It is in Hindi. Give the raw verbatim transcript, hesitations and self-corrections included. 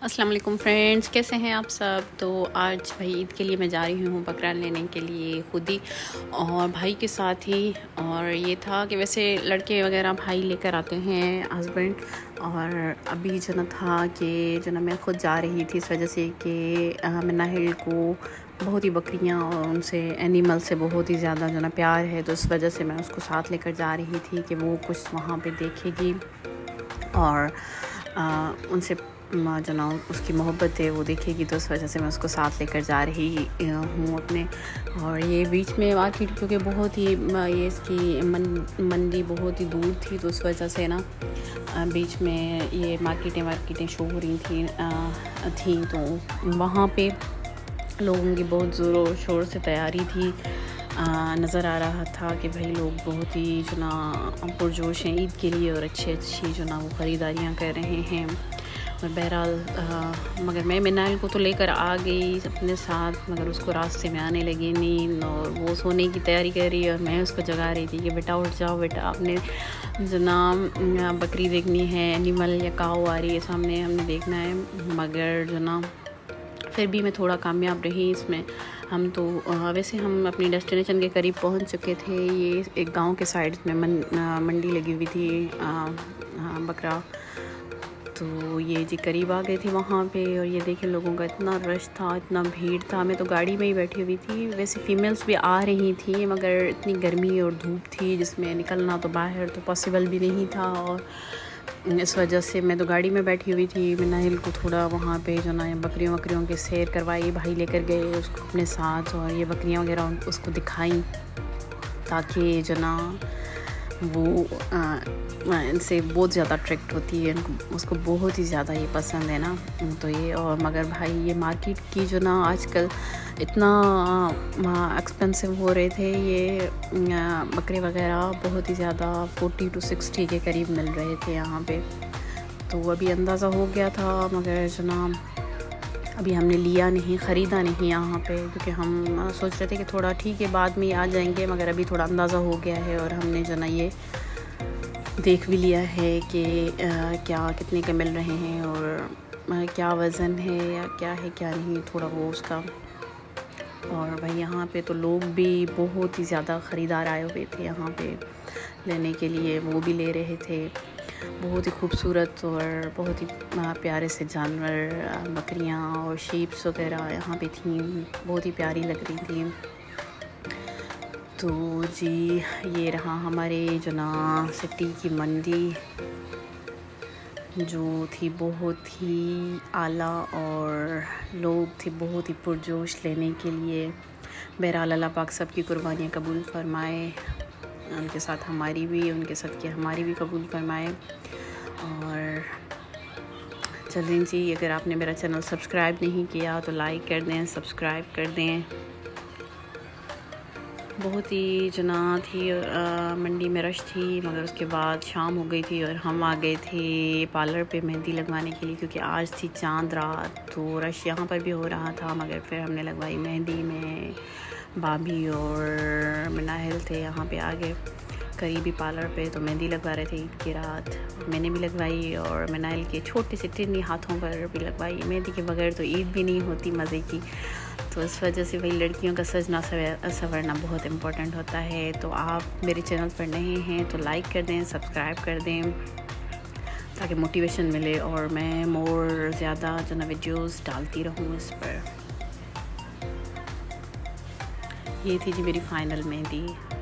अस्सलाम वालेकुम फ्रेंड्स, कैसे हैं आप सब। तो आज भाई ईद के लिए मैं जा रही हूँ बकरा लेने के लिए खुद ही और भाई के साथ ही। और ये था कि वैसे लड़के वगैरह भाई लेकर आते हैं हस्बैंड, और अभी जो ना था कि जो ना मैं खुद जा रही थी इस वजह से कि मैं नाहिल को बहुत ही बकरियाँ और उनसे एनिमल से बहुत ही ज़्यादा जो ना प्यार है, तो इस वजह से मैं उसको साथ लेकर जा रही थी कि वो कुछ वहाँ पे देखेगी और आ, उनसे जो ना उसकी मोहब्बत है वो देखेगी, तो उस वजह से मैं उसको साथ लेकर जा रही हूँ अपने। और ये बीच में मार्केट क्योंकि बहुत ही ये इसकी मन मंडी बहुत ही दूर थी, तो उस वजह से ना बीच में ये मार्केटें मार्केटें शो हो रही थी थी तो वहाँ पे लोगों की बहुत ज़ोर शोर से तैयारी थी। नज़र आ रहा था कि भाई लोग बहुत ही जो ना पुरजोश हैं ईद के लिए और अच्छी अच्छी जो ना वो ख़रीदारियाँ कर रहे हैं। और बहरहाल मगर मैं मिनाइल को तो लेकर आ गई अपने साथ, मगर उसको रास्ते में आने लगी नींद और वो सोने की तैयारी कर रही है और मैं उसको जगा रही थी कि बेटा उठ जाओ बेटा, आपने जो ना बकरी देखनी है, एनिमल या काऊ आ रही है सामने, हमने देखना है। मगर जो ना फिर भी मैं थोड़ा कामयाब रही इसमें। हम तो वैसे हम अपनी डेस्टिनेशन के करीब पहुंच चुके थे। ये एक गांव के साइड में मन, मंडी लगी हुई थी आ, बकरा, तो ये जी करीब आ गए थे वहाँ पे। और ये देखें लोगों का इतना रश था, इतना भीड़ था। मैं तो गाड़ी में ही बैठी हुई थी। वैसे फ़ीमेल्स भी आ रही थी मगर इतनी गर्मी और धूप थी जिसमें निकलना तो बाहर तो पॉसिबल भी नहीं था, और इस वजह से मैं तो गाड़ी में बैठी हुई थी। मैं नाहिल को थोड़ा वहाँ पे जो ना बकरियों वकरियों की सैर करवाई, भाई लेकर गए उसको अपने साथ, और ये बकरियाँ वगैरह उसको दिखाई ताकि जो ना वो इनसे बहुत ज़्यादा अट्रैक्ट होती है, उसको बहुत ही ज़्यादा ये पसंद है ना। तो ये और मगर भाई ये मार्केट की जो ना आजकल इतना एक्सपेंसिव हो रहे थे ये बकरे वगैरह, बहुत ही ज़्यादा फोर्टी टू सिक्सटी के करीब मिल रहे थे यहाँ पे। तो अभी अंदाज़ा हो गया था मगर जो ना अभी हमने लिया नहीं, ख़रीदा नहीं यहाँ पे, क्योंकि हम सोच रहे थे कि थोड़ा ठीक है बाद में आ जाएंगे, मगर अभी थोड़ा अंदाज़ा हो गया है और हमने जो ना ये देख भी लिया है कि आ, क्या कितने के मिल रहे हैं और आ, क्या वज़न है या क्या है क्या नहीं, थोड़ा वो उसका। और भाई यहाँ पे तो लोग भी बहुत ही ज़्यादा ख़रीदार आए हुए थे यहाँ पे लेने के लिए, वो भी ले रहे थे। बहुत ही खूबसूरत और बहुत ही प्यारे से जानवर, बकरियाँ और शीप्स वगैरह यहाँ पे थी, बहुत ही प्यारी लग रही थी। तो जी ये रहा हमारे जो ना सिटी की मंडी, जो थी बहुत ही आला और लोग थे बहुत ही पुरजोश लेने के लिए। बहरहाल अल्लाह पाक सबकी कुर्बानियाँ कबूल फरमाए, उनके साथ हमारी भी, उनके साथ की हमारी भी कबूल फरमाए। और चलें जी, अगर आपने मेरा चैनल सब्सक्राइब नहीं किया तो लाइक कर दें, सब्सक्राइब कर दें। बहुत ही जना थी आ, मंडी में रश थी, मगर उसके बाद शाम हो गई थी और हम आ गए थे पार्लर पे मेहंदी लगवाने के लिए, क्योंकि आज थी चांद रात, तो रश यहाँ पर भी हो रहा था। मगर फिर हमने लगवाई मेहंदी में, भाभी और नाहिल थे यहाँ पे आ गए करीबी पार्लर पे, तो मेहंदी लगवा रहे थे ईद की रात। मैंने भी लगवाई और नाहिल के छोटे से टिन्नी हाथों पर भी लगवाई। मेहंदी के बगैर तो ईद भी नहीं होती मज़े की, तो इस वजह से भाई लड़कियों का सजना संवरना बहुत इम्पोर्टेंट होता है। तो आप मेरे चैनल पर नए हैं तो लाइक कर दें, सब्सक्राइब कर दें, ताकि मोटिवेशन मिले और मैं मोर ज़्यादा जो ना वीडियोज़ डालती रहूँ इस पर। ये थी जी मेरी फ़ाइनल मेहंदी।